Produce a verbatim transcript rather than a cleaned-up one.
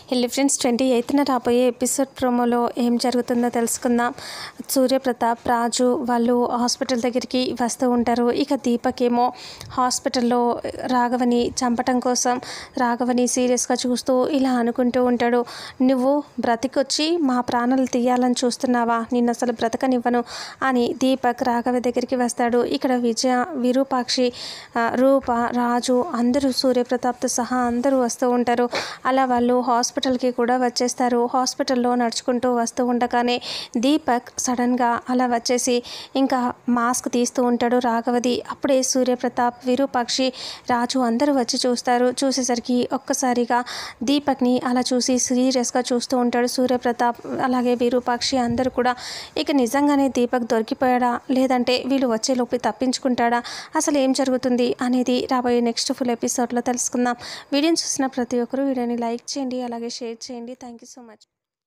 Hello friends, twenty ఎయిత్న రాబోయే episode ప్రోమోలో ఏం జరుగుతుందో తెలుసుకుందాం. సూర్యప్రతాప్, రాజు వాళ్ళు హాస్పిటల్ దగ్గరికి వస్తూ ఉంటారు. ఇక దీపక్ ఏమో హాస్పిటల్లో రాఘవని చంపటం కోసం రాఘవని సీరియస్గా చూస్తూ ఇలా అనుకుంటూ ఉంటాడు. నువ్వు బ్రతికొచ్చి మా ప్రాణాలు తీయాలని చూస్తున్నావా? నిన్ను అసలు బ్రతకనివ్వను అని దీపక్ రాఘవ దగ్గరికి వస్తాడు. ఇక్కడ విజయ, విరూపాక్షి, రూప, రాజు అందరూ సూర్యప్రతాప్తో సహా అందరూ వస్తూ ఉంటారు. అలా వాళ్ళు హాస్పిటల్కి కూడా వచ్చేస్తారు. హాస్పిటల్లో నడుచుకుంటూ వస్తూ ఉండగానే దీపక్ సడన్గా అలా వచ్చేసి ఇంకా మాస్క్ తీస్తూ ఉంటాడు రాఘవది. అప్పుడే సూర్యప్రతాప్, విరూపాక్షి, రాజు అందరూ వచ్చి చూస్తారు. చూసేసరికి ఒక్కసారిగా దీపక్ని అలా చూసి సీరియస్గా చూస్తూ ఉంటాడు సూర్యప్రతాప్, అలాగే విరూపాక్షి అందరూ కూడా. ఇక నిజంగానే దీపక్ దొరికిపోయాడా, లేదంటే వీళ్ళు వచ్చేలోపు తప్పించుకుంటాడా, అసలు ఏం జరుగుతుంది అనేది రాబోయే నెక్స్ట్ ఫుల్ ఎపిసోడ్లో తెలుసుకుందాం. వీడియోని చూసిన ప్రతి ఒక్కరూ వీడియోని లైక్ చేయండి, అలాగే షేర్ చేయండి. Thank you so much.